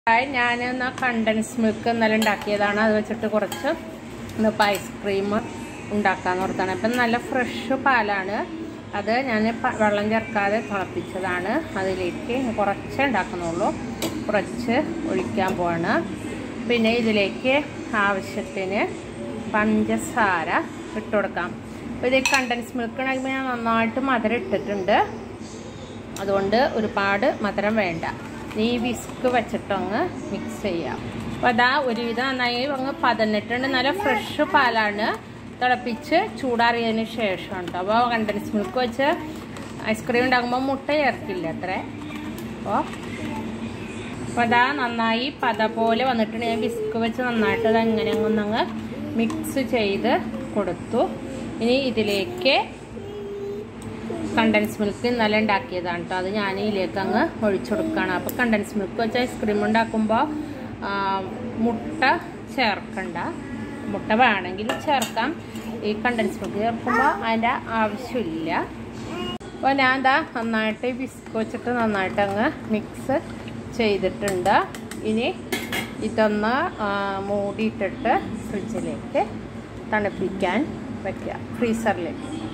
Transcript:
ഞാൻ contents milk ഇന്നലെ ഉണ്ടാക്കിയതാണ്. അത് വെച്ചിട്ട് കുറച്ച് ഇന്നിപ്പോൾ ഐസ്ക്രീം ഉണ്ടാക്കാമെന്ന് ഓർത്താണ്. അപ്പം നല്ല ഫ്രഷ് പാലാണ്. അത് ഞാൻ വെള്ളം ചേർക്കാതെ തിളപ്പിച്ചതാണ്. അതിലേക്ക് കുറച്ച് ഉണ്ടാക്കുന്നുള്ളൂ, കുറച്ച് ഒഴിക്കാൻ പോവാണ്. പിന്നെ ഇതിലേക്ക് ആവശ്യത്തിന് പഞ്ചസാര ഇട്ട് കൊടുക്കാം. അപ്പോൾ ഇത് കണ്ടൻസ് മിൽക്ക് ഉണ്ടാക്കുമ്പോൾ ഞാൻ നന്നായിട്ട് മധുരം ഇട്ടിട്ടുണ്ട്. അതുകൊണ്ട് ഒരുപാട് മധുരം വേണ്ട. ഈ വിസ്ക് വെച്ചിട്ടങ്ങ് മിക്സ് ചെയ്യാം. അപ്പോൾ അതാ ഒരുവിധം നന്നായി അങ്ങ് പതന്നിട്ടുണ്ട്. നല്ല ഫ്രഷ് പാലാണ്. തിളപ്പിച്ച് ചൂടാറിയതിന് ശേഷം ഉണ്ട്. അപ്പോൾ കണ്ടൻസ് മിൽക്ക് വെച്ച് ഐസ്ക്രീം ഉണ്ടാക്കുമ്പോൾ മുട്ട ചേർക്കില്ല അത്രേ. അപ്പോൾ അതാ നന്നായി പത പോലെ വന്നിട്ടുണ്ട്. ഞാൻ വിസ്ക് വെച്ച് നന്നായിട്ട് അത് അങ്ങനെ ഒന്നങ്ങ് മിക്സ് ചെയ്ത് കൊടുത്തു. ഇനി ഇതിലേക്ക് കണ്ടൻസ് മിൽക്ക് ഇന്നലെ ഉണ്ടാക്കിയതാണ് കേട്ടോ. അത് ഞാൻ ഇതിലേക്ക് അങ്ങ് ഒഴിച്ചു കൊടുക്കുകയാണ്. അപ്പോൾ കണ്ടൻസ് മിൽക്ക് വെച്ച് ഐസ്ക്രീം ഉണ്ടാക്കുമ്പോൾ മുട്ട ചേർക്കണ്ട. മുട്ട വേണമെങ്കിൽ ചേർക്കാം. ഈ കണ്ടൻസ് മിൽക്ക് ചേർക്കുമ്പോൾ അതിൻ്റെ ആവശ്യമില്ല. അപ്പോൾ ഞാൻ എന്താ നന്നായിട്ട് വിസ്ക് വെച്ചിട്ട് നന്നായിട്ട് അങ്ങ് മിക്സ് ചെയ്തിട്ടുണ്ട്. ഇനി ഇതൊന്ന് മൂടിയിട്ടിട്ട് ഫ്രിഡ്ജിലേക്ക് തണുപ്പിക്കാൻ വയ്ക്കുക, ഫ്രീസറിലേക്ക്.